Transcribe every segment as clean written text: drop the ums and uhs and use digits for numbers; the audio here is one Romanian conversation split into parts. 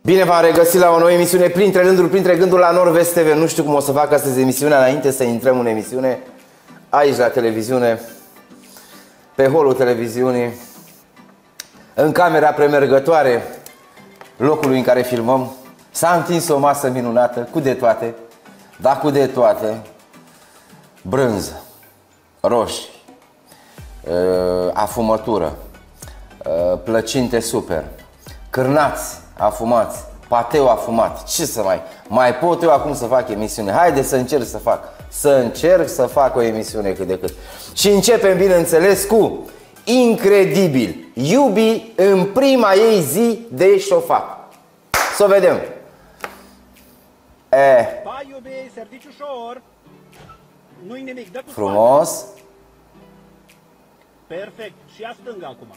Bine v-am regăsit la o nouă emisiune Printre rânduri, printre gânduri la Nord-Vest TV. Nu știu cum o să fac astăzi emisiunea înainte să intrăm în emisiune. Aici la televiziune, pe holul televiziunii, în camera premergătoare locului în care filmăm, s-a întins o masă minunată, cu de toate, dar cu de toate. Brânză, roșii, afumătură, plăcinte super, cârnați afumați, pateu afumat. Ce să mai pot eu acum să fac emisiune? Haide să încerc să fac. Să încerc să fac o emisiune cât de cât. Și începem, bineînțeles, cu incredibil. Iubi în prima ei zi de șofat. Să o vedem. Pa, Iubi, serviciu ușor. Nu-i nimic, dă cu frumos. Spate. Perfect. Și ia stânga acum.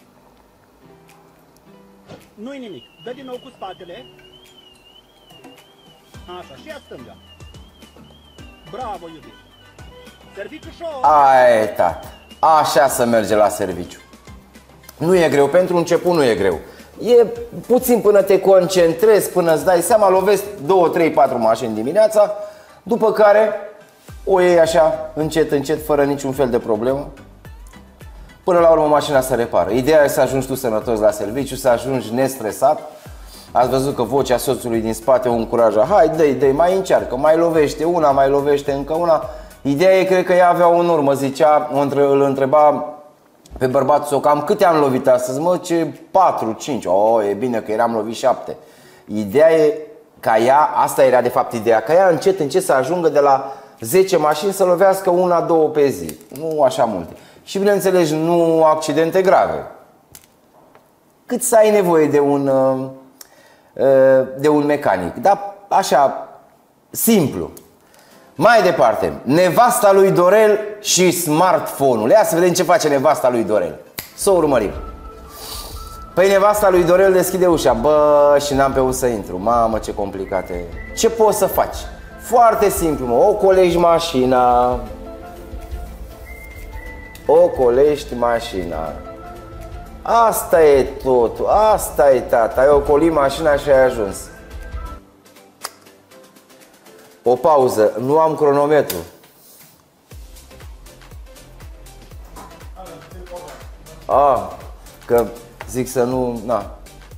Nu-i nimic. Dă din nou cu spatele. Așa, și ia stânga. Bravo, Iubi. Serviciu ușor. Ai, tată. Așa să merge la serviciu. Nu e greu, pentru început nu e greu. E puțin până te concentrezi, până îți dai seama, lovesc 2, 3, 4 mașini dimineața, după care o iei așa, încet, încet, fără niciun fel de problemă. Până la urmă mașina se repară. Ideea e să ajungi tu sănătos la serviciu, să ajungi nestresat. Ați văzut că vocea soțului din spate o încuraja. Hai, dă-i, mai încearcă, mai lovește una, mai lovește încă una. Ideea e, cred că ea avea în urmă, zicea, îl întreba pe bărbatul său, cam câte am lovit astăzi? Mă, ce 4, 5. E bine că eram lovit 7. Ideea e ca ea, asta era de fapt ideea, ca ea încet, încet să ajungă de la 10 mașini să lovească 1-2 pe zi. Nu așa multe. Și bineînțeles, nu accidente grave. Cât să ai nevoie de un mecanic. Dar așa, simplu. Mai departe, nevasta lui Dorel și smartphone-ul. Ia să vedem ce face nevasta lui Dorel. Să o urmărim. Păi nevasta lui Dorel deschide ușa. Bă, și n-am pe unde să intru. Mamă, ce complicate e. Ce poți să faci? Foarte simplu, mă. O colegi mașina. Ocolești mașina. Asta e totul. Asta e, tata. Ai ocolit mașina și ai ajuns. O pauză. Nu am cronometru. Că zic să nu... Na.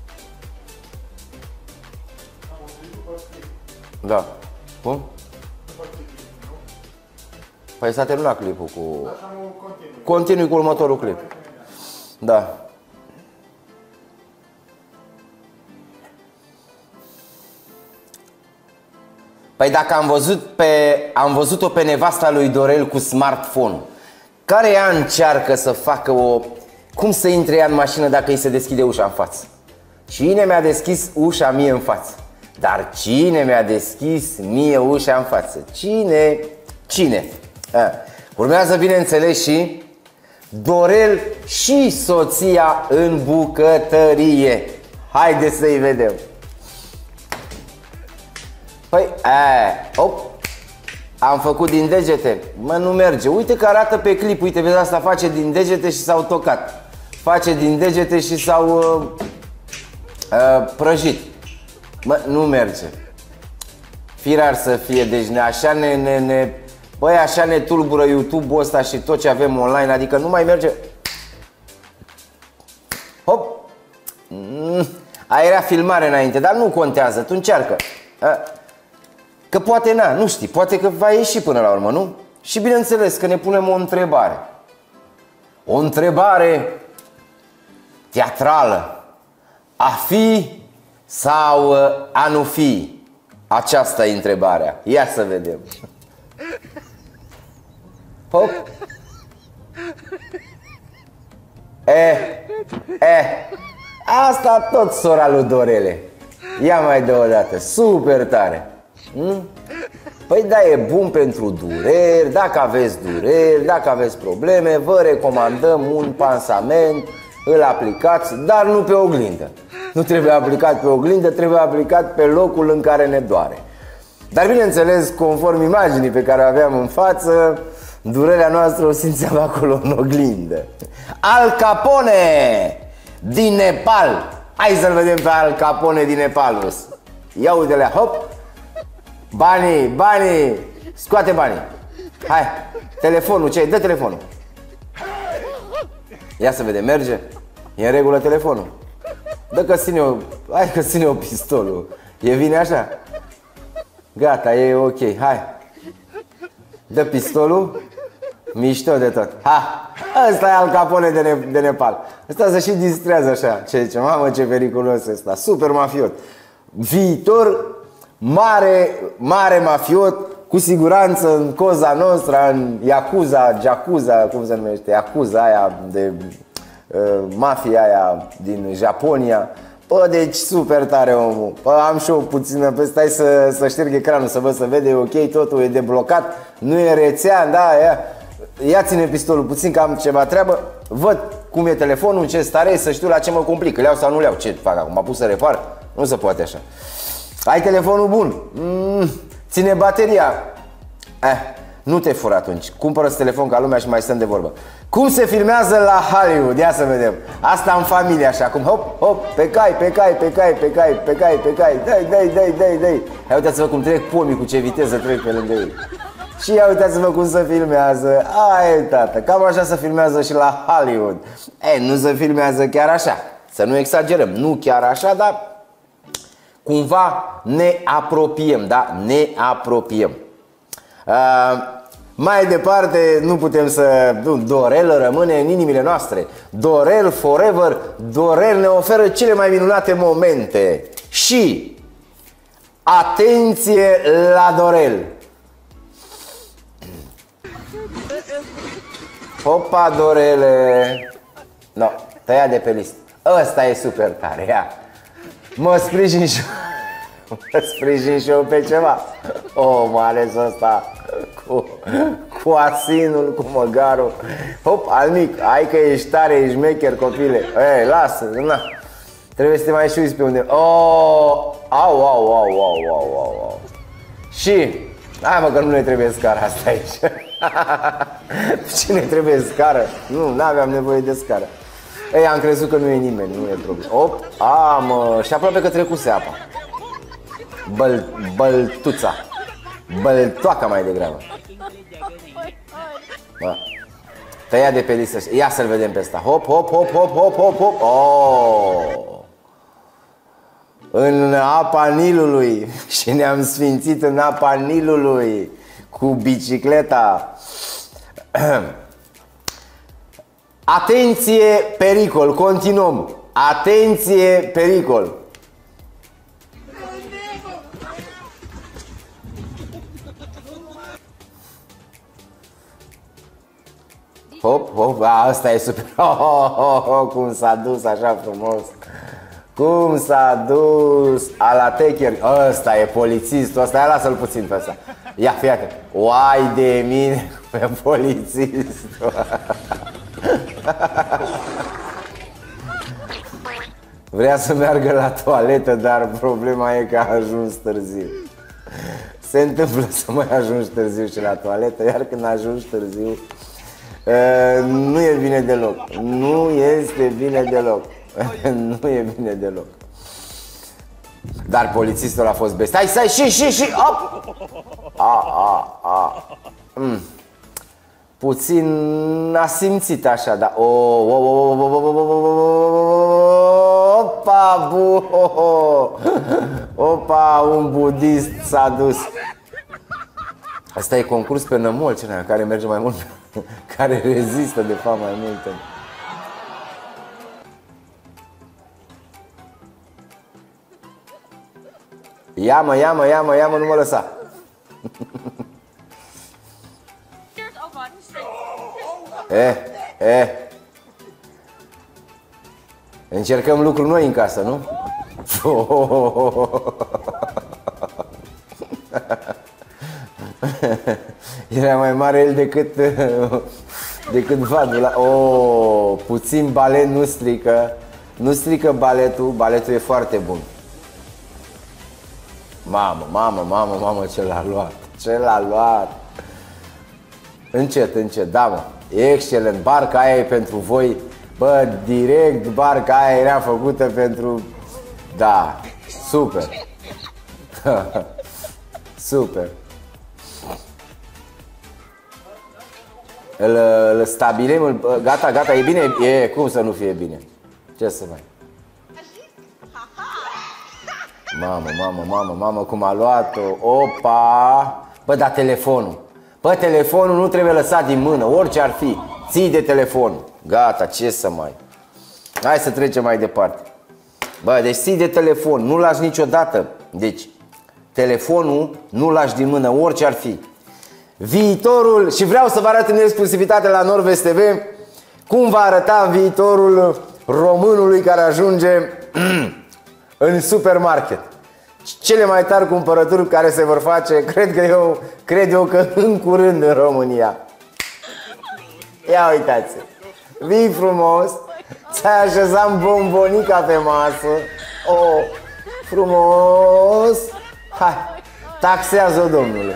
Da. Cum? Păi s-a terminat clipul cu... Continui cu următorul clip. Da. Păi dacă am văzut-o pe nevasta lui Dorel cu smartphone, care ea încearcă să facă cum să intre ea în mașină dacă îi se deschide ușa în față? Cine mi-a deschis ușa mie în față? Dar cine mi-a deschis mie ușa în față? Cine? Urmează, bineînțeles, și Dorel și soția în bucătărie. Haideți să-i vedem. Păi, am făcut din degete. Mă, nu merge. Uite că arată pe clip. Uite, vezi, asta face din degete și s-au tocat. Face din degete și s-au prăjit. Mă, nu merge. Firar să fie. Deci așa băi, așa ne tulbură YouTube-ul ăsta și tot ce avem online. Adică nu mai merge. Hop. Aia era filmare înainte, dar nu contează. Tu încearcă. Că poate nu știi, poate că va ieși până la urmă, nu? Și bineînțeles că ne punem o întrebare. O întrebare teatrală. A fi sau a nu fi? Aceasta e întrebarea. Ia să vedem. Hop. Asta tot sora lui Dorele. Ia mai dă o dată. Super tare. Păi da, e bun pentru dureri. Dacă aveți dureri, dacă aveți probleme, vă recomandăm un pansament. Îl aplicați, dar nu pe oglindă. Nu trebuie aplicat pe oglindă, trebuie aplicat pe locul în care ne doare. Dar bineînțeles, conform imaginii pe care o aveam în față, durerea noastră o simțeam acolo în oglindă. Al Capone din Nepal. Hai să-l vedem pe Al Capone din Nepal. Ia uite-le, hop. Banii. Scoate banii. Hai, telefonul, ce? Dă telefonul. Ia să vedem, merge? E în regulă telefonul? Dă că ține eu, hai că ține eu pistolul. E bine așa? Gata, e ok, hai. Dă pistolul. Mișto de tot. Ha! Ăsta e Al Capone de Nepal. Ăsta se și distrează așa. Ce zice, mamă, ce periculos ăsta. Super mafiot. Viitor mare mafiot. Cu siguranță în Cosa Nostra, în Yakuza, cum se numește, Yakuza aia de mafia aia din Japonia. Bă, deci super tare omul. Bă, am și eu puțină, pe stai să șterg ecranul, să văd, să vede, e ok, totul e deblocat, nu e rețea, da, ia ține pistolul puțin că am ceva treabă. Văd cum e telefonul, în ce stare e, să știu la ce mă complic, îl iau sau nu îl iau. Ce fac acum, m-a pus să repar? Nu se poate așa. Ai telefonul bun, ține bateria. Nu te fură atunci. Cumpără-ți telefon ca lumea și mai stăm de vorbă. Cum se filmează la Hollywood? Ia să vedem. Asta în familie așa, cum hop, pe cai. Dai. Hai uitați-vă cum trec pomii, cu ce viteză trec pe lângă ei. Și ia uitați-vă cum se filmează. Ai, tată, cam așa se filmează și la Hollywood. Nu se filmează chiar așa. Să nu exagerăm, nu chiar așa, dar cumva ne apropiem, da? Ne apropiem. Mai departe nu putem să... Dorel rămâne în inimile noastre. Dorel forever. Dorel ne oferă cele mai minunate momente. Și atenție la Dorel. Hopa, Dorele. No, tăia de pe listă. Ăsta e super tare, ia. Mă sprijin și eu pe ceva. Mă ales ăsta cu asinul, cu măgarul. Hop, al mic, hai că ești tare, ești mecher, copile. Lasă, na. Trebuie să te mai șuiți pe unde. Au. Și hai mă că nu ne trebuie scară asta aici. Cine trebuie scară? Nu, n-aveam nevoie de scară. Am crezut că nu e nimeni, nu e problemă. Mă, și aproape că trecuse apa. Băltuța. Băltoaca mai degrabă. Bă. Tăia de pe listă. Ia să-l vedem pe ăsta. Hop. În apa Nilului. Și ne-am sfințit în apa Nilului cu bicicleta. Atenție, pericol. Continuăm. Atenție, pericol. Hop, asta e super. Cum s-a dus așa frumos. Cum s-a dus ala techer. Ăsta e polițistul, ăsta, ia lasă-l puțin pe ăsta. Ia, fii atent. Uai de mine pe polițistul. Vrea să meargă la toaletă, dar problema e că a ajuns târziu. Se întâmplă să mai ajungi târziu și la toaletă, iar când ajungi târziu, nu e bine deloc. Nu este bine deloc. Nu e bine deloc. Dar polițistul a fost best. Stai, și op! Puțin a simțit așa, dar opa, un budist s-a dus. Asta e concurs pe nămol, care merge mai mult, care rezistă de fapt mai mult. Ia-mă, nu mă lăsa. Încercăm lucruri noi în casă, nu? Era mai mare el decât vadul. Puțin balet nu strică. Nu strică baletul. Baletul e foarte bun. Mamă, ce l-a luat. Ce l-a luat. Încet, da, mă. Excelent, barca aia e pentru voi. Bă, direct barca aia era făcută pentru... Da, super. Super. Îl stabilim, gata, gata, e bine? E, cum să nu fie bine? Ce să mai... Mamă, cum a luat-o. Opa! Bă, dar telefonul. Bă, telefonul nu trebuie lăsat din mână, orice ar fi. Ții de telefon. Gata, ce să mai... Hai să trecem mai departe. Bă, deci ții de telefon, nu lași niciodată. Deci, telefonul nu lași din mână, orice ar fi. Viitorul, și vreau să vă arăt în exclusivitate la Nordvest TV cum va arăta viitorul românului care ajunge în supermarket. Cele mai tari cumpărături care se vor face, cred eu că în curând în România. Ia uitați, vii frumos, ți-ai așezat bombonica pe masă. Oh, frumos. Hai, taxează-o, domnule.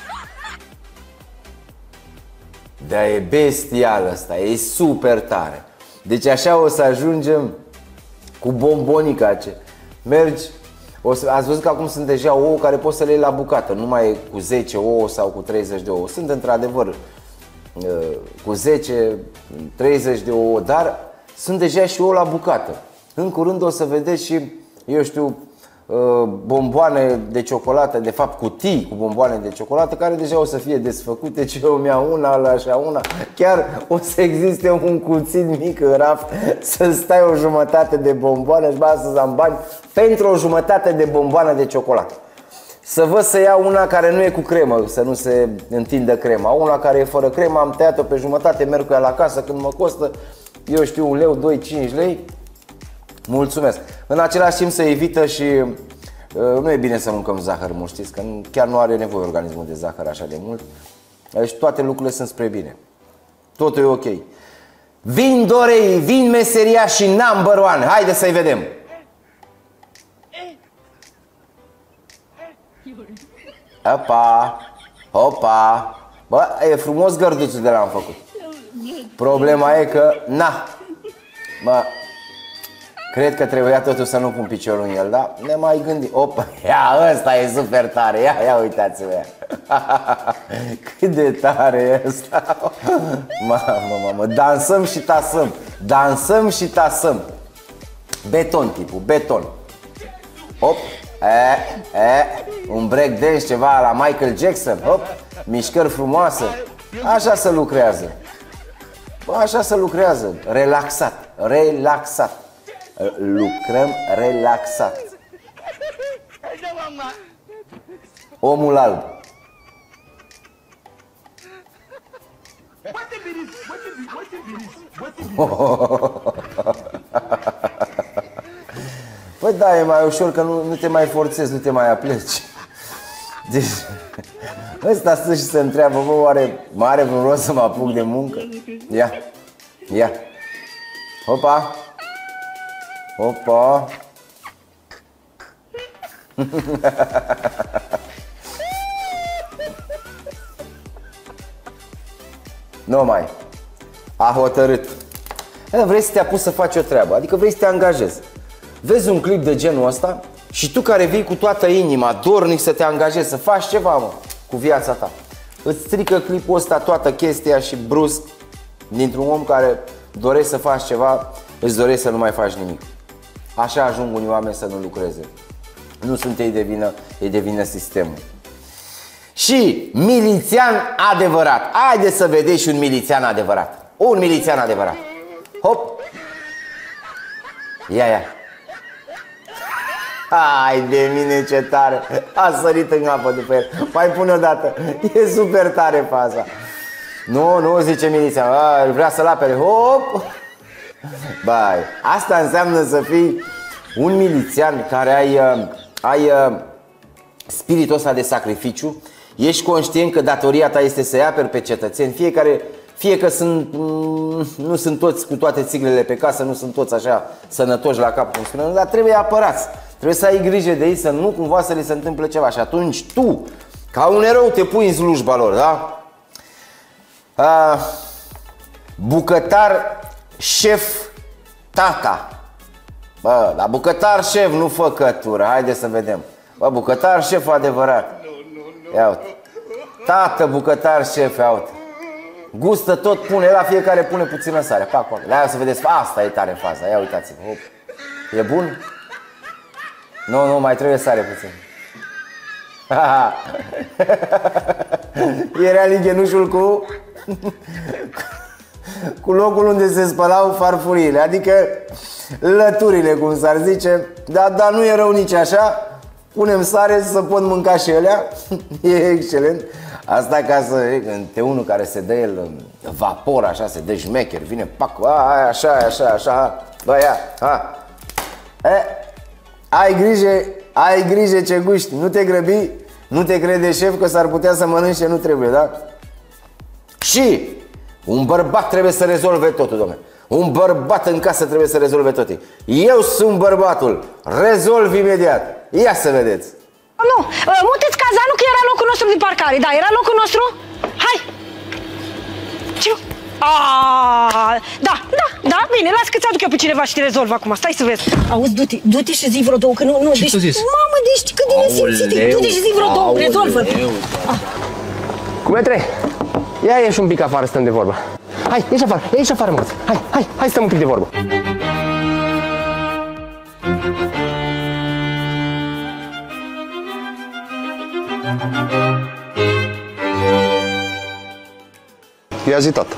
Dar e bestial ăsta, e super tare. Deci așa o să ajungem cu bombonica ce mergi. Ați văzut că acum sunt deja ouă care poți să le iei la bucată. Nu mai cu 10 ouă sau cu 30 de ouă. Sunt într-adevăr cu 10, 30 de ouă, dar sunt deja și ouă la bucată. În curând o să vedeți și, eu știu, bomboane de ciocolată, de fapt cutii cu bomboane de ciocolată care deja o să fie desfăcute, ce eu mi-au una, așa una. Chiar o să existe un cuțit mic în raft să stai o jumătate de bomboane și bă, să am bani pentru o jumătate de bomboană de ciocolată. Să văd să iau una care nu e cu cremă, să nu se întindă crema. Una care e fără cremă, am tăiat-o pe jumătate, merg cu ea la casă când mă costă, eu știu, 1 leu, 2, 5 lei. Mulțumesc. În același timp se evită și nu e bine să mâncăm zahăr mult, știți, că chiar nu are nevoie organismul de zahăr așa de mult. Deci toate lucrurile sunt spre bine. Totul e ok. Vin Dorei, vin meseria și number one. Haide să-i vedem. Opa, opa. Bă, e frumos gărduțul de l-am făcut. Problema e că, na, bă, cred că trebuia totuși să nu pun piciorul în el, da? Ne mai gândim. Opa, ia, ăsta e super tare. Ia uitați-vă. Cât de tare e ăsta. Mamă, dansăm și tasăm. Dansăm și tasăm. Beton tipul, beton. Hop, un break dance ceva la Michael Jackson. Hop, mișcări frumoase. Așa se lucrează. Bă, așa se lucrează. Relaxat, relaxat. Lucrăm relaxat. Omul alb. Păi da, e mai ușor că nu te mai forțezi, nu te mai apleci. Deci, ăsta stă și se întreabă, bă, oare mai are vreun rost să mă apuc de muncă? Ia. Hopa. Opa. Nu mai. A hotărât. Vrei să te apuci să faci o treabă, adică vrei să te angajezi. Vezi un clip de genul ăsta și tu care vii cu toată inima, dornic să te angajezi, să faci ceva, mă, cu viața ta. Îți strică clipul ăsta toată chestia și brusc, dintr-un om care dorește să faci ceva, îți dorești să nu mai faci nimic. Așa ajung unii oameni să nu lucreze. Nu sunt ei de vină, e de vină sistemul. Și milițian adevărat. Haideți să vedeți și un milițian adevărat. Un milițian adevărat. Hop. Ia. Hai de mine, ce tare. A sărit în apă după el. Mai pune o dată. E super tare faza. Nu, zice milițian. Vrea să-l apere. Hop. Bai, asta înseamnă să fii un milițian care ai spiritul ăsta de sacrificiu. Ești conștient că datoria ta este să-i aperi pe cetățeni. Fie că nu sunt toți cu toate țiglele pe casă, nu sunt toți așa sănătoși la cap, cum spunem, dar trebuie apărați. Trebuie să ai grijă de ei, să nu cumva să li se întâmple ceva. Și atunci tu, ca un erou, te pui în slujba lor, da? Bucătar șef tata. Bă, dar bucătar șef, nu făcătură. Haide să vedem. Bă, bucătar șef adevărat. Ia uite. Tată bucătar șef, ia uite. Gustă tot, pune la fiecare, pune puțină sare. Pac, pac. La să vedeți, asta e tare faza. Ia uitați-vă. Hop. E bun? Nu, mai trebuie sare puțin. Era lighenușul cu locul unde se spălau farfuriile, adică lăturile, cum s-ar zice. Dar nu e rău nici așa. Punem sare să pot mânca și alea. E excelent. Asta ca să, în T1 care se dă el vapor, așa, se dă șmecher. Vine, pac, așa. Bă, ia, ha. Ai grijă ce guști. Nu te grăbi. Nu te crede șef că s-ar putea să mănânci ce nu trebuie, da? Și un bărbat trebuie să rezolve totul, dom'le. Un bărbat în casă trebuie să rezolve totul. Eu sunt bărbatul. Rezolv imediat. Ia să vedeți. Nu, muteți cazanul că era locul nostru de parcare. Da, era locul nostru. Hai. Ce? Da, bine, las că ți-aduc eu pe cineva și te rezolv acum. Stai să vezi. Auzi, du-te și zi vreo două, că nu, Ce deci, mamă, deci cât de nesimțit. Du-te și zi vreo două, rezolvă. Cum e trei? Ia ieși un pic afară, stăm de vorbă. Hai, ieși afară, mă. Hai, stăm un pic de vorbă. Ia zi, tată.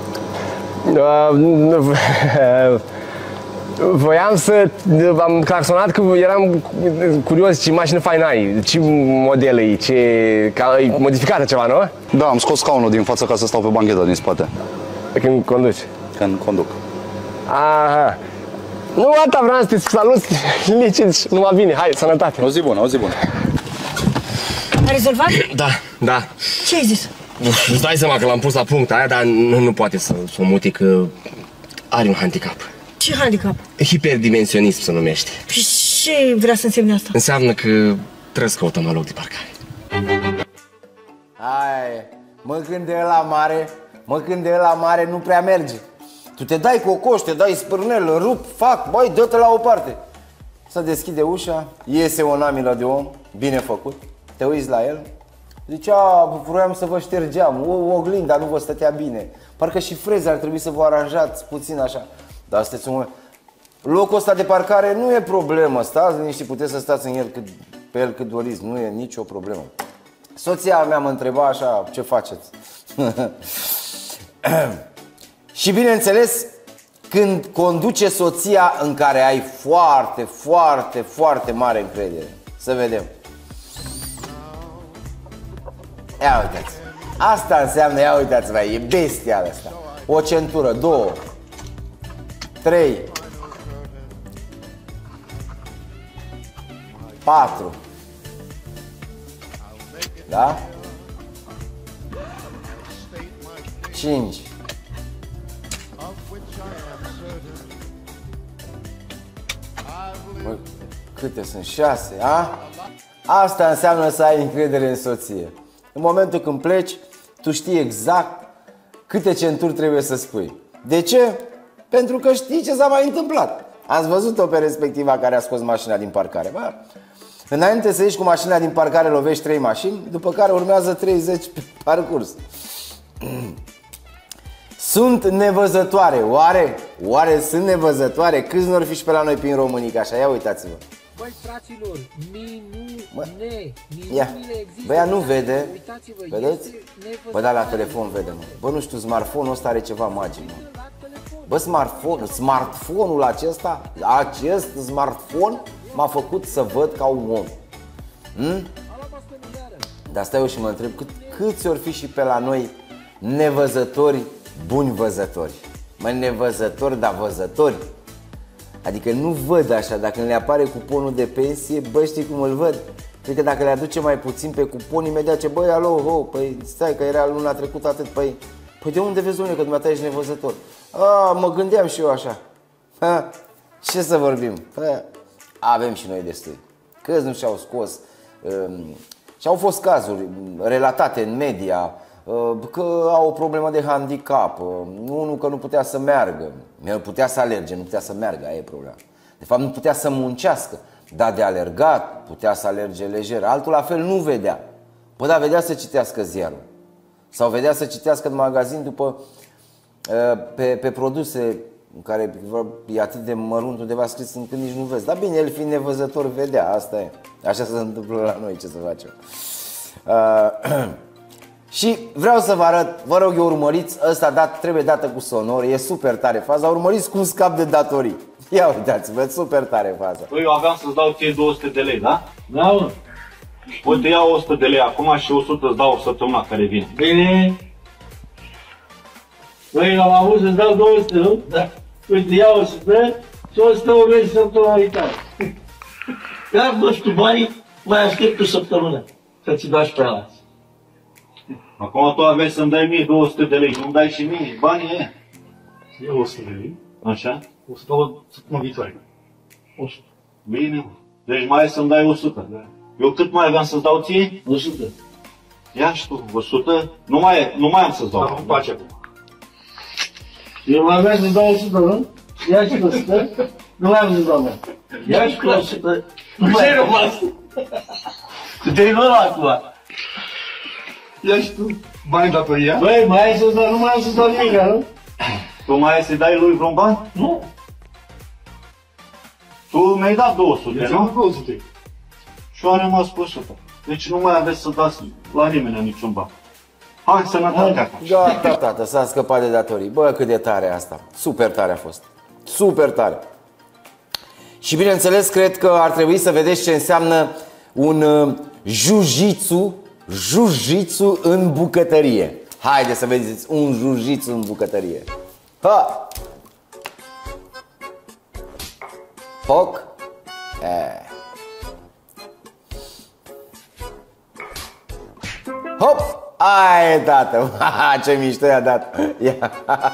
Voiam să... Am claxonat că eram curios ce mașină faină ai, ce model e, e modificată ceva, nu? Da, am scos scaunul din față ca să stau pe bancheta din spate. Când conduci? Când conduc. Aha. Nu, asta vreau să te salut, licit, numai bine, hai, sănătate. O zi bună. Ai rezolvat? Da. Ce ai zis? Îți dai seama că l-am pus la punct aia, dar nu poate să o muti, că are un handicap. Ce handicap? Hiperdimensionism se numește. Și ce vrea să însemne asta? Înseamnă că trebuie să căutăm un loc de parcare. Hai, mă când e la mare nu prea merge. Tu te dai cocoș, te dai spârnel, rup, fac, băi, dă-te la o parte. Se deschide ușa, iese o namilă de om, bine făcut. Te uiți la el. Zice, vroiam să vă ștergeam, oglinda nu vă stătea bine. Parcă și freze ar trebui să vă aranjați puțin așa. Dar sunteți un moment. Locul ăsta de parcare nu e problemă. Stați liniștit, puteți să stați pe el cât doriți. Nu e nicio problemă. Soția mea mă întreba așa, ce faceți? Și bineînțeles, când conduce soția în care ai foarte mare încredere. Să vedem. Ia uitați. Asta înseamnă, ia uitați-vă, e bestial asta. O centură, 2, 3, 4. Da? 5. Bă, câte sunt? 6, a? Asta înseamnă să ai încredere în soție. În momentul când pleci, tu știi exact câte centuri trebuie să spui. De ce? Pentru că știi ce s-a mai întâmplat. Ați văzut-o pe respectiva care a scos mașina din parcare, bă? Înainte să ieși cu mașina din parcare, lovești 3 mașini, după care urmează 30 pe parcurs. Sunt nevăzătoare, oare sunt nevăzătoare? Câți n-or fi și pe la noi prin România, așa, ia uitați-vă. Băi, fraților, minunile există. Bă, ea nu vede. Uitați-vă, vedeți? Bă, da, la telefon vede, mă. Bă, nu știu, smartphone-ul ăsta are ceva magic, mă. Bă, smartphone-ul acest smartphone m-a făcut să văd ca un om. Dar stai eu și mă întreb, câți ori fi și pe la noi nevăzători, buni văzători? Mă, nevăzători, dar văzători. Adică nu văd așa, dacă le apare cuponul de pensie, bă, știi cum îl văd? Cred că dacă le aduce mai puțin pe cupon, imediat ce, băi, alo, păi stai că era luna trecută atât, păi de unde vezi, domnule, că dumneata ești nevăzător? Mă gândeam și eu așa. Ce să vorbim? Avem și noi destui. Câți nu și-au scos și au fost cazuri relatate în media că au o problemă de handicap, unul că nu putea să meargă, putea să alerge, nu putea să meargă, aia e problema. De fapt nu putea să muncească. dar de alergat putea să alerge lejer. Altul la fel nu vedea. Bă, dar vedea să citească ziarul. Sau vedea să citească în magazin după pe produse în care e atât de mărunt undeva scris încât nici nu vezi. Dar bine, el fiind nevăzător vedea, asta e. Așa se întâmplă la noi, ce să facem. Și vreau să vă arăt, vă rog eu urmăriți, ăsta trebuie dată cu sonor, e super tare faza, urmăriți cum scap de datorii. Ia uitați-vă, super tare faza. Băi, eu aveam să-ți dau ție 200 de lei, da? Da, mă. Uite, iau 100 de lei acum și 100 îți dau o săptămână care vine. Bine. Băi, am avut să-ți dau 200, nu? Da. Uite, iau 100 și 100 urmezi săptămâna viitoare. Ia, nu știu, banii, mai aștept o săptămână să ți dau și pe alții. Acum tu aveai să-mi dai mie 200 de lei, nu-mi dai și mie banii ăia. E 100 de lei. Așa? 100 o săptămână viitoare. 100. Bine, mă. Deci mai ai să-mi dai 100. Da. Eu cât mai aveam să-ți dau ție? 100. Ia și tu, 100? Nu mai am să-ți dau. Am pace acum. Eu mai aveam să dau 100, nu? Ia și 100. Nu mai am să dau, mă. Ia și 100. Nu mai am rămas. Te-ai luat acum. Ia și tu bani datoria. Băi, mai ai să dau, nu mai am să dau nimic, nu? Tu mai ai să-i dai lui vreun bani? Nu. Tu mi-ai dat 200, Deci nu? am 200. Și eu am rămas cu 100. Deci nu mai aveți să dați la nimeni niciun bani. Hai, sănătate acum. Gata, tată, s-a scăpat de datorii. Bă, cât de tare asta. Super tare a fost. Super tare. Și bineînțeles, cred că ar trebui să vedeți ce înseamnă un jiu-jitsu în bucătărie. Haide să vedeți un jiu-jitsu în bucătărie. Ha! Foc. Hop! Ai, tată! Ce mișto i-a dat! Ia.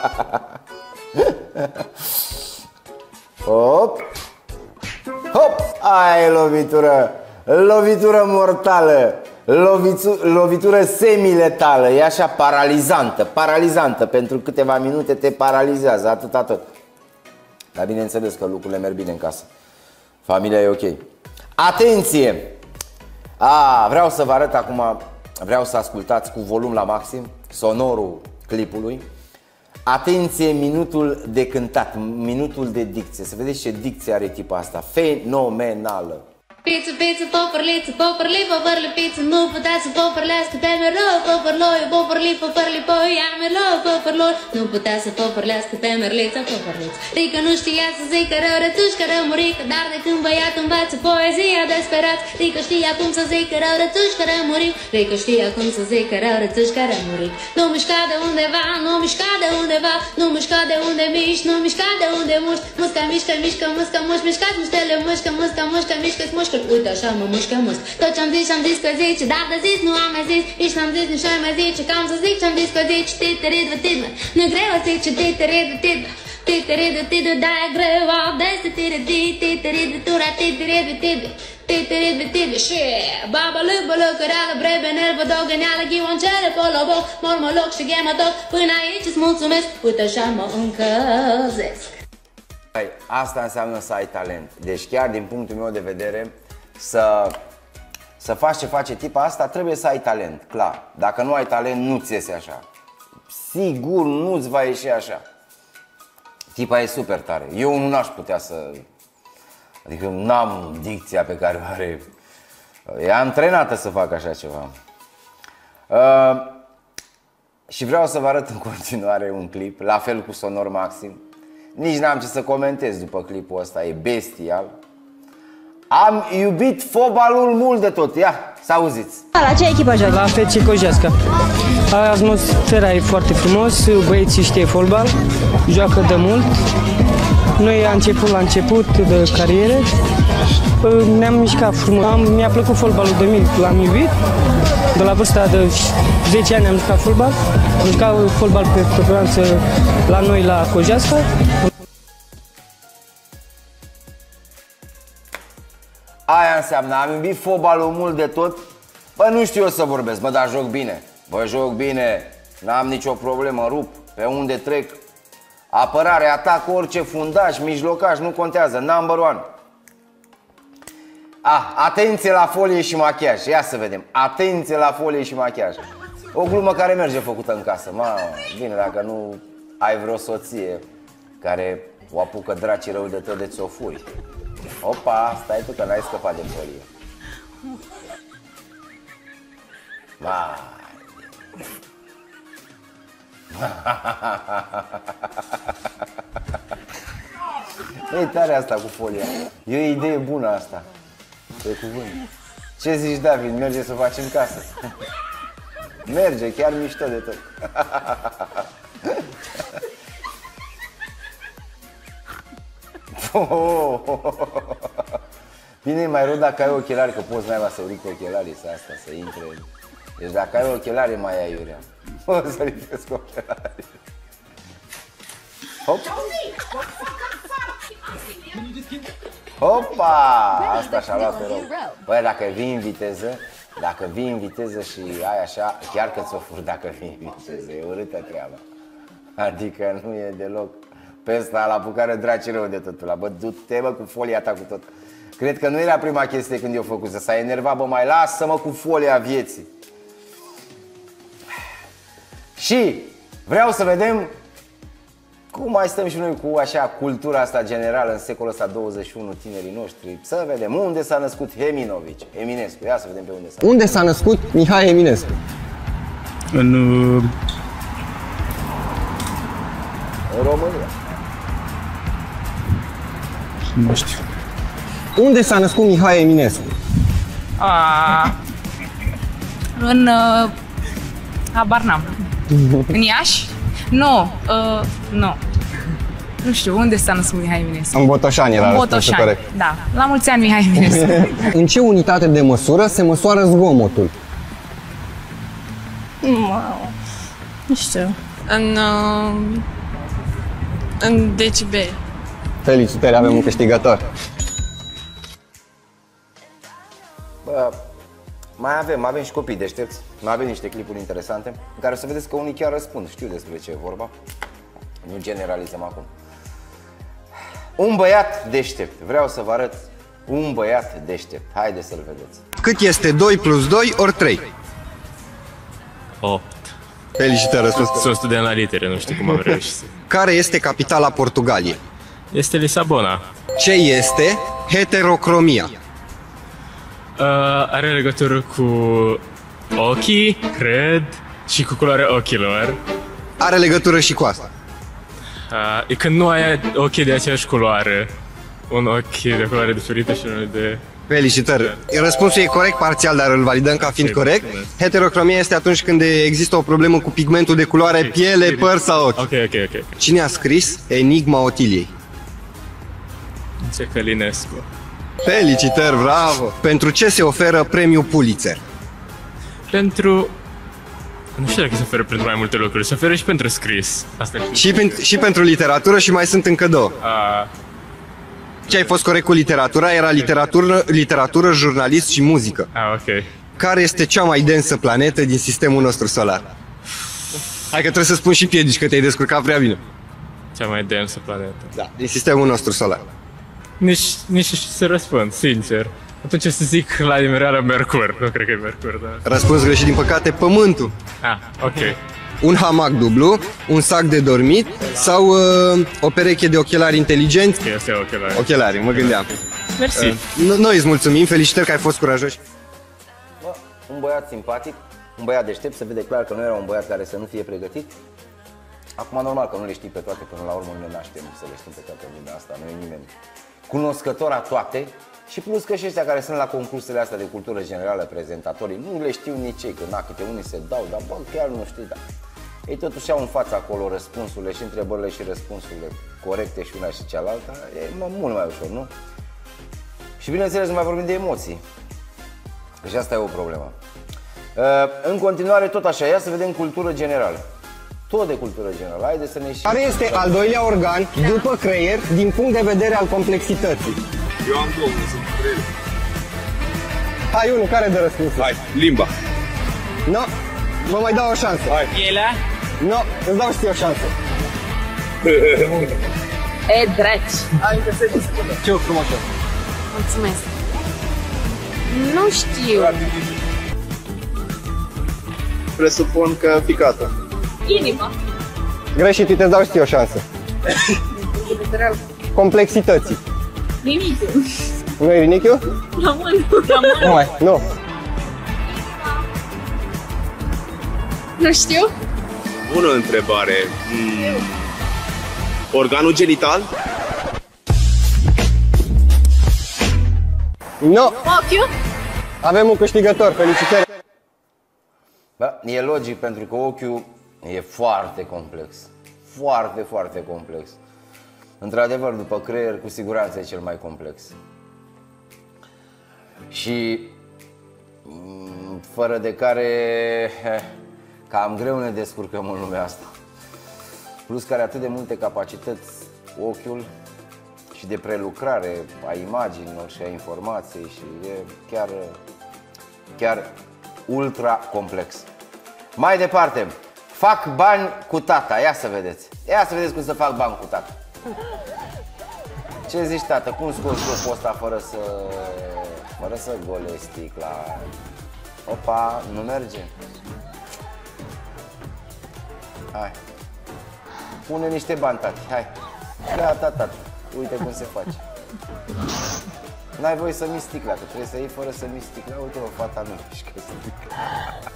Hop! Hop! Ai, lovitură! Lovitură mortală! Lovitură semiletală! E așa paralizantă, paralizantă. Pentru câteva minute te paralizează, atât. Dar bineînțeles că lucrurile merg bine în casă. Familia e ok. Atenție! Vreau să vă arăt acum. Vreau să ascultați cu volum la maxim sonorul clipului. Atenție, minutul de cântat, minutul de dicție. Să vedeți ce dicție are tipa asta. Fenomenală. Pizza, pizza, poporliță, poporli, poporli, pizza, nu putea să poporlească pe merlou, poporloi, poporli, poporli, poi, ia merlou, poporloi, nu putea să poporlească pe merliță, poporliță. Rică nu știa să zică rău rățușcă, rămurică, dar de când băiat învață poezia desperați. Rică știa cum să zică rău rățușcă, rămuric, Rică știa cum să zică rău rățușcă, rămuric. Nu mișca de undeva, nu mișca de undeva, nu mișca de unde miști, nu mișca de unde muști, musca, mișcă, mișcă, musca, muști, mișcați muștele, mușcă, musca, mușcă, mișcă, mușcă. Uite așa mă mușcă musc. Tot ce-am zis și-am zis că zice, dar de zis nu am mai zis. Nici n-am zis, nici n-am mai zice, că am să zic ce-am zis că zici. Titeridă, tidă, nu greu să zice titeridă, tidă. Titeridă, tidă, da e greu, des titeridă, titeridă, tura, titeridă, tidă. Titeridă, tidă, și baba lâbălă, căreală, brebenel, vădogăneală, ghioncele, polobo, mormoloc și ghemătoc. Până aici îți mulțumesc, uite așa mă încălzesc. Asta înseamnă să ai talent. Deci chiar din punctul meu de vedere, să faci ce face tipa asta, trebuie să ai talent, clar. Dacă nu ai talent, nu-ți iese așa. Sigur nu-ți va ieși așa. Tipa e super tare. Eu nu n-aș putea să... Adică n-am dicția pe care o are. E antrenată să facă așa ceva. Și vreau să vă arăt în continuare un clip, la fel cu sonor maxim. Nici n-am ce să comentez după clipul ăsta, e bestial. Am iubit fotbalul mult de tot, ia, să auziți. La ce echipă joci? La FC Cojeasca. Atmosfera e foarte frumos, băieții știe fotbal, joacă de mult. Noi la început de carieră, ne-am mișcat frumos. Mi-a plăcut fotbalul de mic, l-am iubit. De la vârsta de 10 ani am jucat fotbal. Am jucat fotbal pe frecvență la noi la Cojeasca. Aia înseamnă, am iubit fotbalul mult de tot. Bă, nu știu eu să vorbesc, bă, dar joc bine. Bă, joc bine, n-am nicio problemă, rup, pe unde trec. Apărare, atac, orice fundaș, mijlocaș, nu contează, number one. Atenție la folie și machiaj. Ia să vedem. Atenție la folie și machiaj. O glumă care merge făcută în casă. Bine, dacă nu ai vreo soție care o apucă dracii rău de tot de ți-o furi. Opa, stai tu că n-ai scăpat de folie. E tare asta cu folia. E o idee bună asta. Pe cuvânt. Ce zici, David? Merge să facem casă? Merge, chiar mișto de tot. Bine, e mai rău dacă ai ochelari, că poți naiba să ridici ochelarii să intre. Deci dacă ai ochelari e mai aiurea. O să ridici ochelarii. Hop. Hopa! Asta și-a luat pe rău. Băi, dacă vii în viteză și ai așa, chiar că ți-o furi dacă vii în viteză, e urâtă treaba. Adică nu e deloc. Pe ăsta l-a apucat dracii rău de totul ăla. Bă, du-te, bă, cu folia ta cu tot. Cred că nu era prima chestie când eu făcut, s-a enervat, bă, mai lasă-mă cu folia vieții. Și vreau să vedem cum mai stăm și noi cu așa cultura asta generală în secolul ăsta 21, tinerii noștri. Să vedem unde s-a născut Eminescu. Ia să vedem pe unde s-a născut. Unde s-a născut Mihai Eminescu? În România. Nu știu. Unde s-a născut Mihai Eminescu? În habar n-am. În Iași? Nu. Nu știu, unde s-a născut Mihai Eminescu? În Botoșani era răspunsul corect. Da. La mulți ani, Mihai Eminescu. În ce unitate de măsură se măsoară zgomotul? Nu știu. În decibeli. Felicitări, avem un câștigător. Bă, mai avem și copii deștepți. Mai avem niște clipuri interesante în care o să vedeți că unii chiar răspund. Știu despre ce e vorba. Nu generalizăm acum. Un băiat deștept. Vreau să vă arăt un băiat deștept. Haideți să-l vedeți. Cât este 2 plus 2 ori 3? 8. Felicitări, răspuns. Sunt student la litere, nu știu cum am reușit. Care este capitala Portugaliei? Este Lisabona. Ce este heterocromia? Are legătură cu ochii, cred, și cu culoarea ochilor. Are legătură și cu asta. E când nu ai ochii de aceeași culoare. Un ochi de culoare diferită și unul de... Felicitări. Răspunsul e corect parțial, dar îl validăm ca fiind corect. Heterocromia este atunci când există o problemă cu pigmentul de culoare, piele, păr sau ochi. Ok. Cine a scris Enigma Otiliei? Călinescu. Felicitări, bravo! Pentru ce se oferă premiul Pulitzer? Pentru... Nu știu dacă se oferă pentru mai multe lucruri, se oferă și pentru scris. Asta și pentru literatură și mai sunt încă două. Ce ai fost corect cu literatura? Era literatură, jurnalist și muzică. Ok. Care este cea mai densă planetă din sistemul nostru solar? Hai că trebuie să spun și piedici, că te-ai descurcat prea bine. Cea mai densă planetă. Da, din sistemul nostru solar. Nici să răspund, sincer. Atunci să zic la nimereală Mercur. Nu cred că e Mercur, da. Răspuns greșit, din păcate, Pământul. Ok. Un hamac dublu, un sac de dormit sau o pereche de ochelari inteligenți? Este ochelari. Ochelari, mă gândeam. Mersi. Noi îți mulțumim, felicitări că ai fost curajoși. Bă, un băiat simpatic, un băiat deștept, se vede clar că nu era un băiat care să nu fie pregătit. Acum, normal că nu le știi pe toate, până la urmă nu ne naștem să le știm pe toate în lumea asta, nu e nimeni cunoscător a toate. Și plus că și ăștia care sunt la concursele astea de cultură generală, prezentatorii, nu le știu nici ei, că câte unii se dau, dar bă, chiar nu știi, da. Ei totuși au în față acolo răspunsurile și întrebările și răspunsurile corecte și una și cealaltă, e mult mai ușor, nu? Și bineînțeles nu mai vorbim de emoții, și asta e o problemă. În continuare tot așa, ia să vedem cultură generală. Tot de cultură generală, haide să ne și... Care este al doilea organ, după creier, din punct de vedere al complexității? Eu am două, sunt creier. Hai unul, care dă răspunsul? Hai, limba. No, vă mai dau o șansă. Hai. Pielea? No, îți dau și o șansă. E drept. Hai, încă 10 secunde. Ce o frumos. Mulțumesc. Nu știu. Presupun că ficată. Inima. Greșit, uite, îți dau și ție o șansă. Complexității. Rinichiul. Nu e rinichiul? Rămânul. Nu mai. Nu. Nu știu. Bună întrebare. Organul genital? Nu. Ochiul. Avem un câștigător, felicitări. Bă, e logic pentru că ochiul e foarte complex. Foarte, foarte complex. Într-adevăr, după creier, cu siguranță e cel mai complex. Și fără de care cam greu ne descurcăm în lumea asta. Plus că are atât de multe capacități ochiul și de prelucrare a imaginilor și a informației și e chiar ultra complex. Mai departe, fac bani cu tata, ia să vedeți. Ia să vedeți cum să fac bani cu tata. Ce zici, tată? Cum scoți jocul ăsta fără să golezi sticla? Opa, nu merge. Hai. Pune niște bani, tati, hai. Gata, tată. Uite cum se face. N-ai voie să miști sticla, că trebuie să iei fără să miști sticla. Uite-mă, fata nu mișcă sticla.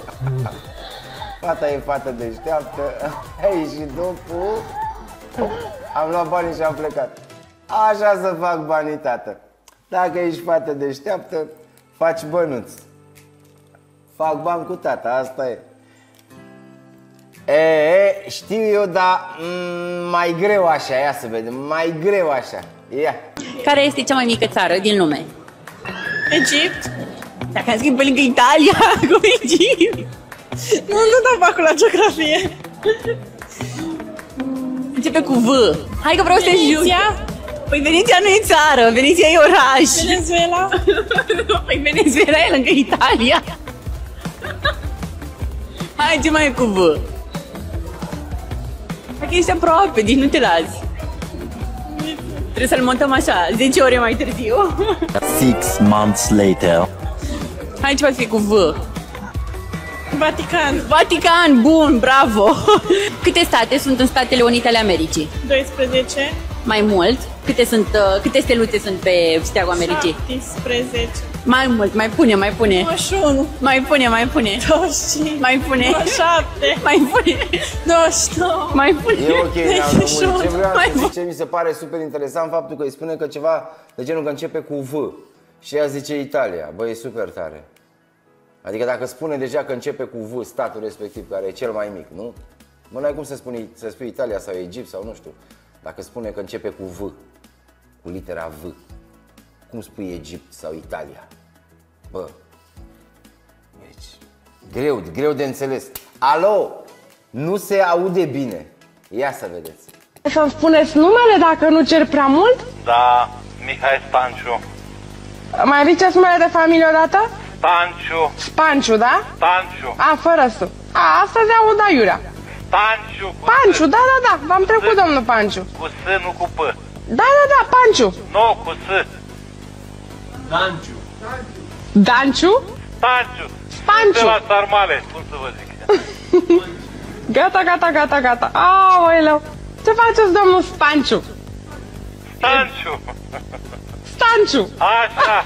Fata e fată deșteaptă. Hei, și după am luat banii și am plecat. Așa să fac banii, tată. Dacă ești fată deșteaptă, faci bănuți. Fac bani cu tata, asta e. Știu eu, dar mai greu așa, ia să vedem, mai greu așa. Ia. Care este cea mai mică țară din lume? Egipt. Dacă am scris pe lângă Italia, cu Egipt. Nu dau bacul la geografie. Începe cu V. Hai că vreau să te jur. Veneția? Păi Veneția nu e țară, Veneția e oraș. Venezuela? Păi Venezuela e lângă Italia. Hai, ce mai e cu V? Hai că ești aproape, deci nu te lazi. Trebuie să-l montăm așa, 10 ore mai târziu. 6 months later. Hai, ce poate fi cu V? Vatican. Vatican, bun, bravo! Câte state sunt în Statele Unite ale Americii? 12. Mai mult? Câte steluțe sunt pe steagul Americii? 17. Mai mult, mai pune. 21. Mai pune. 25. Mai pune. 27. Mai pune. 29. Mai pune. E ok, ne-am lămurit. Ce vreau să zice, mi se pare super interesant faptul că îi spune că ceva de genul că începe cu V și ea zice Italia. Bă, e super tare. Adică dacă spune deja că începe cu V statul respectiv, care e cel mai mic, nu? Mă, n-ai cum să spui Italia sau Egipt sau nu știu. Dacă spune că începe cu V, cu litera V, cum spui Egipt sau Italia? Bă, deci, greu de înțeles. Alo, nu se aude bine. Ia să vedeți. Să-mi spuneți numele dacă nu cer prea mult? Da, Mihai Spanciu. Mai ziceți numele de familie odată? Spanciu. Spanciu, da? Spanciu. A, fără să. A, asta se aud aiurea. Spanciu. Panciu, da, v-am trecut, domnul Panciu. Cu S, nu cu P. Da, Panciu. Nu, cu S. Danciu. Danciu? Spanciu. Spanciu. De la Sarmale, cum să vă zic. Gata. Aoleu. Ce faceți, domnul Spanciu? Stanciu. Așa.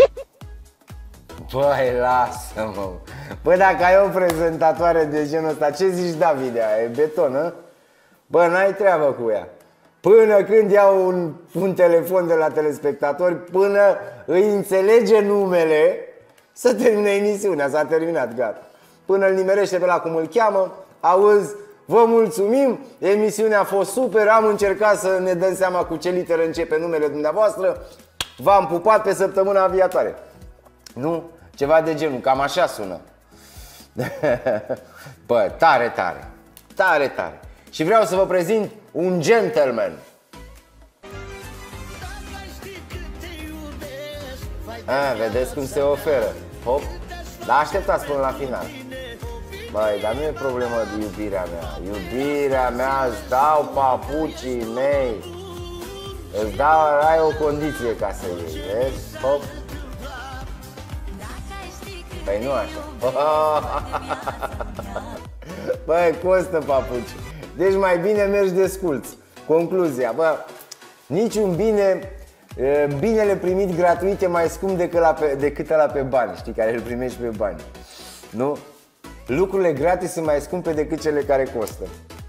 Băi, lasă-mă. Bă, dacă ai o prezentatoare de genul ăsta, ce zici, Davide? E beton, hă? Bă, n-ai treabă cu ea. Până când iau un telefon de la telespectatori, până îi înțelege numele, să termine emisiunea, s-a terminat, gata. Până îl nimerește pe ăla cum îl cheamă, auzi, vă mulțumim, emisiunea a fost super, am încercat să ne dăm seama cu ce literă începe numele dumneavoastră, v-am pupat pe săptămâna viitoare. Nu? Ceva de genul, cam așa sună. Bă, tare. Și vreau să vă prezint un gentleman. Vedeți cum se oferă. Hop. Dar așteptați până la final. Băi, dar nu e problemă de iubirea mea. Iubirea mea, îți dau papucii mei. Îți dau, ai o condiție ca să iei. Vezi? Hop. Păi nu așa. Băi, costă papuci. Deci mai bine mergi desculți. Concluzia, bă, niciun bine, binele primit gratuit e mai scump decât ăla pe bani, știi, care îl primești pe bani. Nu? Lucrurile gratis sunt mai scumpe decât cele care costă.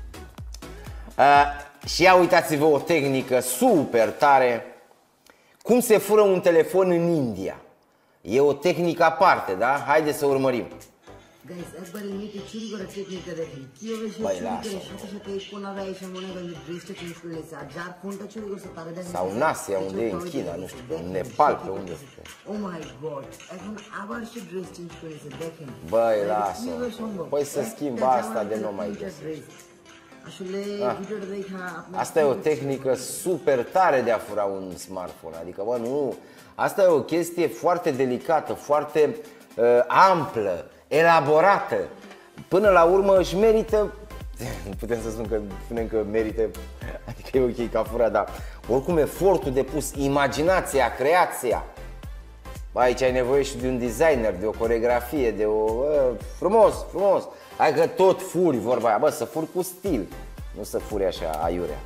Și ia uitați-vă o tehnică super tare. Cum se fură un telefon în India. E o tehnică aparte, da? Haideți să urmărim. Guys একবার নেটে চুরি করা টেকনিকটা দেখেন কিভাবে সে চুরি করে সাথে সাথে এই কোনা গায়ে এসে মনে করেন ড্রেসটা চেঞ্জ করে নিয়েছে আর যার ফোনটা চুরি করছে তারা দেখেন Sau în Asia, unde e în China, nu știu, în Nepal, pe unde este. Oh my god এখন আবার সে ড্রেস চেঞ্জ করেছে দেখেন Băi, lasă. Păi să schimb asta de nu mai găsesc. আসলে ভিডিওটা দেখা আপনার Asta e o tehnică super tare de a fura un smartphone. Adică, bă, nu. Asta e o chestie foarte delicată, foarte amplă, elaborată. Până la urmă își merită. Putem să spunem că merită. Adică e ok ca fura, dar oricum efortul depus, imaginația, creația. Bă, aici ai nevoie și de un designer, de o coreografie, de o... frumos, frumos. Hai că tot furi, vorba aia. Bă, să furi cu stil, nu să furi așa aiurea.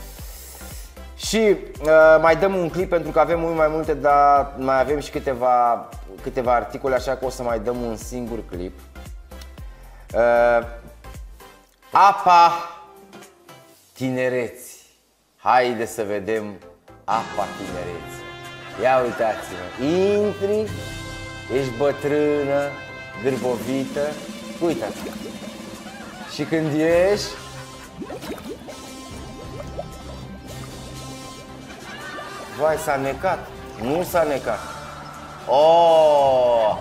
Și mai dăm un clip pentru că avem mult mai multe, dar mai avem și câteva articole, așa că o să mai dăm un singur clip. Apa tinereții. Haide să vedem apa tinereții. Ia uitați-vă, intri, ești bătrână, gârbovită, uitați-vă. Și când ieși, vai, s-a necat. Nu s-a necat. Oh!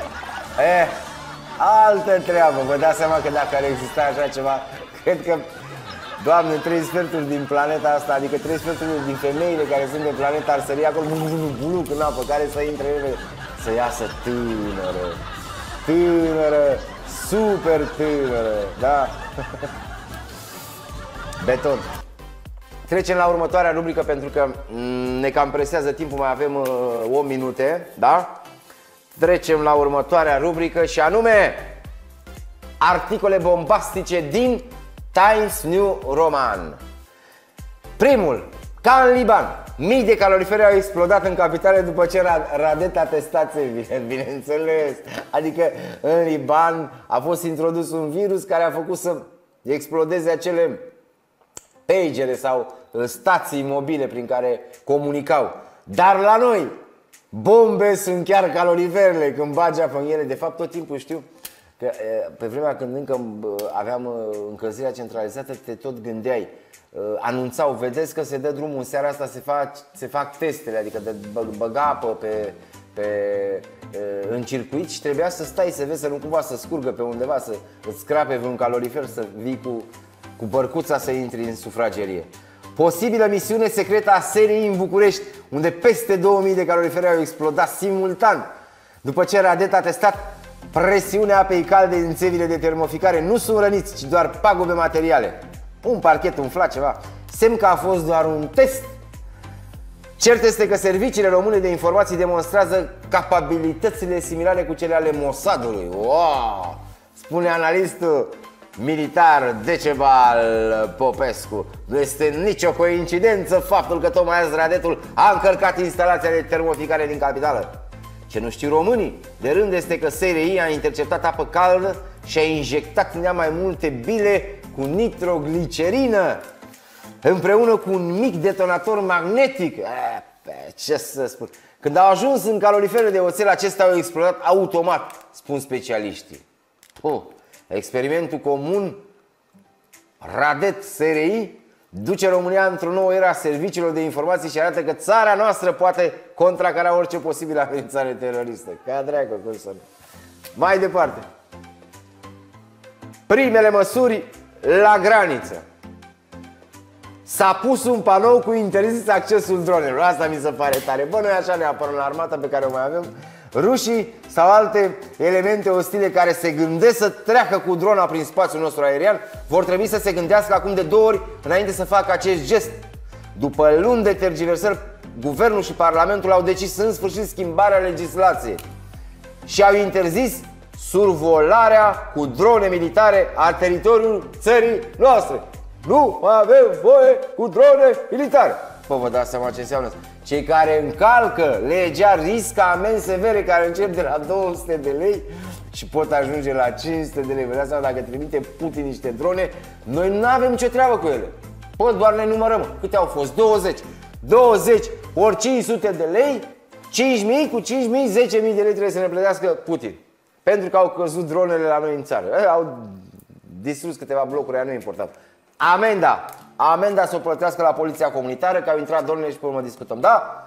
Altă treabă. Vă dați seama că dacă ar exista așa ceva, cred că, Doamne, 3 sferturi din planeta asta, adică 3 sferturi din femeile care sunt pe planeta ar sări acolo buluc în apă, care să intre, să iasă tânără. Tânără, super tânără, da? Beton. Trecem la următoarea rubrică pentru că ne cam presează timpul, mai avem 8 minute, da? Trecem la următoarea rubrică și anume articole bombastice din Times New Roman. Primul, ca în Liban, mii de calorifere au explodat în capitale după ce Radet a testat serviciile, bineînțeles. Adică în Liban a fost introdus un virus care a făcut să explodeze acele pagere sau stații mobile prin care comunicau. Dar la noi bombe sunt chiar caloriferele când bagi apă în ele. De fapt tot timpul știu că pe vremea când încă aveam încălzirea centralizată, te tot gândeai, anunțau, vedeți că se dă drumul în seara asta, se fac testele, adică de băga apă în circuit și trebuia să stai să vezi să nu cumva să scurgă pe undeva, să îți scrape vreun calorifer, să vii cu bărcuța să intri în sufragerie. Posibilă misiune secretă a SRI în București, unde peste 2000 de calorifere au explodat simultan. După ce Radet a testat presiunea apei calde din țevile de termoficare, nu sunt răniți, ci doar pagube materiale. Un parchet umflat, ceva. Semn că a fost doar un test. Cert este că serviciile române de informații demonstrează capabilitățile similare cu cele ale Mossadului. Wow! Spune analistul militar Decebal Popescu. Nu este nicio coincidență faptul că tocmai azi Radetul a încărcat instalația de termoficare din capitală. Ce nu știu românii, de rând este că SRI a interceptat apă caldă și a injectat în ea mai multe bile cu nitroglicerină, împreună cu un mic detonator magnetic. Ce să spun? Când au ajuns în caloriferele de oțel, acestea au explodat automat, spun specialiștii. Experimentul comun Radet-SRI duce România într-o nouă era a serviciilor de informații și arată că țara noastră poate contracara orice posibilă amenințare teroristă. Ca dracu, cum să nu. Mai departe. Primele măsuri la graniță. S-a pus un panou cu interzis accesul dronelor. Asta mi se pare tare. Bă, noi așa ne apărăm la armata pe care o mai avem. Rușii sau alte elemente ostile care se gândesc să treacă cu drona prin spațiul nostru aerian vor trebui să se gândească acum de 2 ori înainte să facă acest gest. După luni de tergiversări, Guvernul și Parlamentul au decis în sfârșit schimbarea legislației. și au interzis survolarea cu drone militare a teritoriului țării noastre. Nu avem voie cu drone militare. Bă, vă dați seama ce înseamnă asta? Cei care încalcă legea riscă amenzi severe care încep de la 200 de lei și pot ajunge la 500 de lei. Vă dați seama, dacă trimite Putin niște drone, noi nu avem nicio treabă cu ele. Pot doar ne numărăm. Câte au fost? 20. 20 ori 500 de lei, 5.000 cu 5.000, 10.000 de lei trebuie să ne plătească Putin. Pentru că au căzut dronele la noi în țară. Au distrus câteva blocuri, aia nu e important. Amenda să o plătească la poliția comunitară, că au intrat dronele și pe urmă discutăm, da?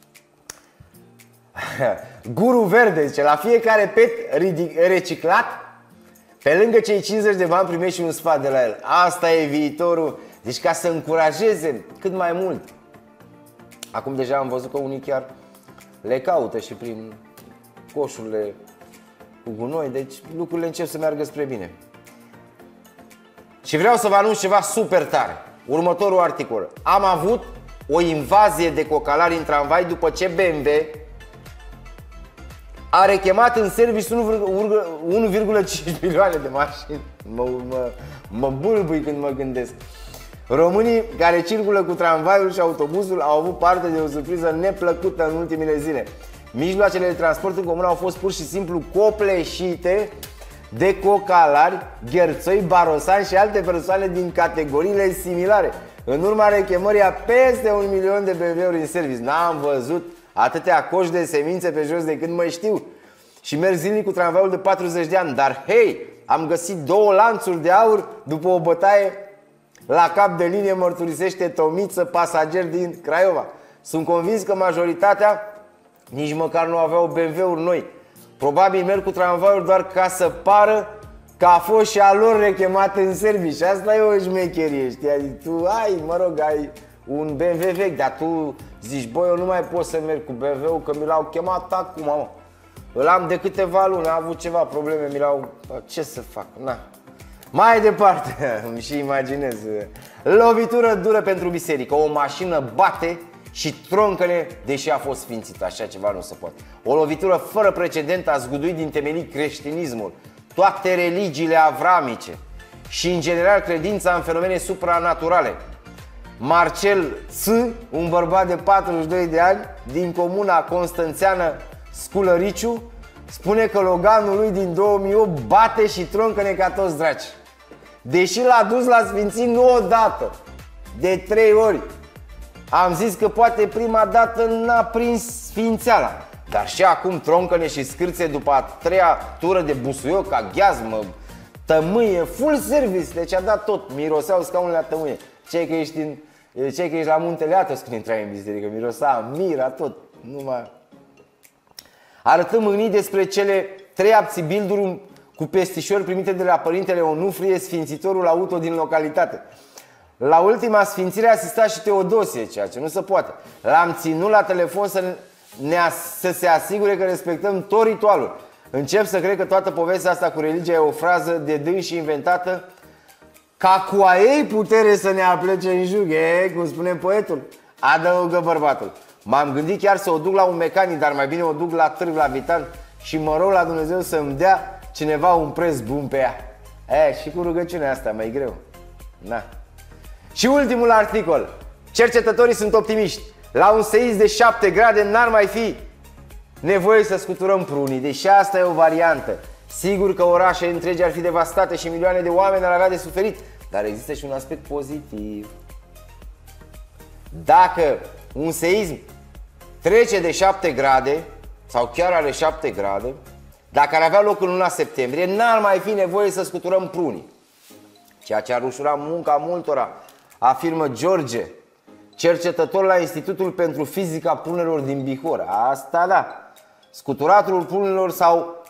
Guru Verde zice, la fiecare pet reciclat, pe lângă cei 50 de bani primești și un sfat de la el. Asta e viitorul. Deci ca să încurajeze cât mai mult. Acum deja am văzut că unii chiar le caută și prin coșurile cu gunoi, deci lucrurile încep să meargă spre bine. Și vreau să vă anunț ceva super tare. Următorul articol. Am avut o invazie de cocalari în tramvai după ce BMW a rechemat în serviciu 1,5 milioane de mașini. Mă bulbui când mă gândesc. Românii care circulă cu tramvaiul și autobuzul au avut parte de o surpriză neplăcută în ultimele zile. Mijloacele de transport în comun au fost pur și simplu copleșite de cocalari, gherțoi, barosani și alte persoane din categoriile similare. În urma rechemării a peste 1 milion de BMW-uri în serviciu. N-am văzut atâtea coși de semințe pe jos de când mă știu. Și merg zilnic cu tramvaiul de 40 de ani. Dar hei, am găsit 2 lanțuri de aur după o bătaie la cap de linie, mărturisește Tomiță, pasager din Craiova. Sunt convins că majoritatea nici măcar nu aveau BMW-uri noi. Probabil merg cu tramvaiul doar ca să pară că a fost și a lor rechemat în serviciu. Asta e o șmecherie, știi? Adică tu ai un BMW vechi, dar tu zici, băi, eu nu mai pot să merg cu BMW-ul că mi l-au chemat acum, mă. Îl am de câteva luni, a avut ceva probleme, mi l-au... Ce să fac? Na. Mai departe, îmi și imaginez. Lovitură dură pentru biserică. O mașină bate și troncăne, deși a fost sfințită. Așa ceva nu se poate. O lovitură fără precedent a zguduit din temelii creștinismul, toate religiile avramice și, în general, credința în fenomene supranaturale. Marcel Ț, un bărbat de 42 de ani din comuna constanțeană Sculăriciu, spune că Loganul lui din 2008 bate și troncăne ca toți draci. Deși l-a dus la sfințit nu odată, de 3 ori. Am zis că poate prima dată n-a prins sfințeala, dar și acum troncăne și scârțe după a 3-a tură de busuioc, aghiazmă, tămâie, full service. Deci a dat tot, miroseau scaunele la tămâie. Cei că ești la Muntele Atos când intrai în biserică, mirosea mira tot, numai... Arătăm mâinii despre cele 3 abțibilduri cu pestișori primite de la părintele Onufrie, sfințitorul auto din localitate. La ultima sfințire asista și Teodosie, ceea ce nu se poate. L-am ținut la telefon să se asigure că respectăm tot ritualul. Încep să cred că toată povestea asta cu religia e o frază de dânsi inventată ca cu a ei putere să ne aplece în jug, cum spune poetul. Adăugă bărbatul. M-am gândit chiar să o duc la un mecanic, dar mai bine o duc la târg la Vitan și mă rog la Dumnezeu să-mi dea cineva un preț bun pe ea. Și cu rugăciunea asta mai greu. Na. Și ultimul articol. Cercetătorii sunt optimiști. La un seism de 7 grade n-ar mai fi nevoie să scuturăm prunii. Deși asta e o variantă. Sigur că orașe întregi ar fi devastate și milioane de oameni ar avea de suferit. Dar există și un aspect pozitiv. Dacă un seism trece de 7 grade sau chiar are 7 grade, dacă ar avea loc în luna septembrie, n-ar mai fi nevoie să scuturăm prunii. Ceea ce ar ușura munca multora, afirmă George, cercetător la Institutul pentru Fizica Prunelor din Bihor. Asta da. Scuturatul prunelor sau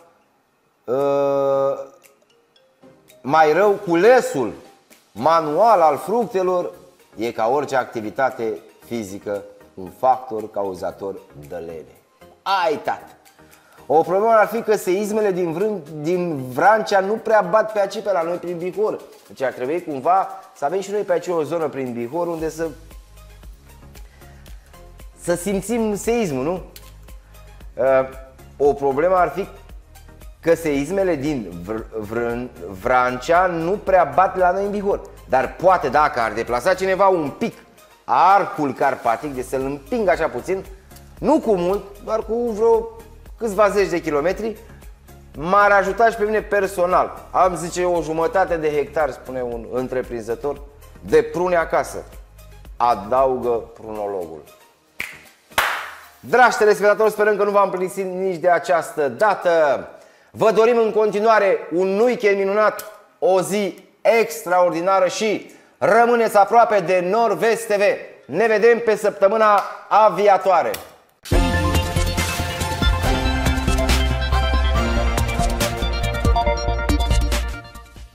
mai rău, culesul manual al fructelor e ca orice activitate fizică un factor cauzator de lene. Ai, tată! O problemă ar fi că seismele din Vrancea nu prea bat pe aici, pe la noi prin Bihor. Deci ar trebui cumva să avem și noi pe aici o zonă prin Bihor unde să simțim seismul, nu? O problemă ar fi că seismele din Vrancea nu prea bat la noi în Bihor. Dar poate dacă ar deplasa cineva un pic arcul carpatic, de să-l împingă așa puțin, nu cu mult, doar cu vreo câțiva zeci de kilometri, m-ar ajuta și pe mine personal. Am, zice, o jumătate de hectar, spune un întreprinzător, de prune acasă. Adaugă prunologul. Dragi telespectatori, sperăm că nu v-am plictisit nici de această dată. Vă dorim în continuare un weekend minunat, o zi extraordinară și rămâneți aproape de Nord-Vest TV. Ne vedem pe săptămâna aviatoare.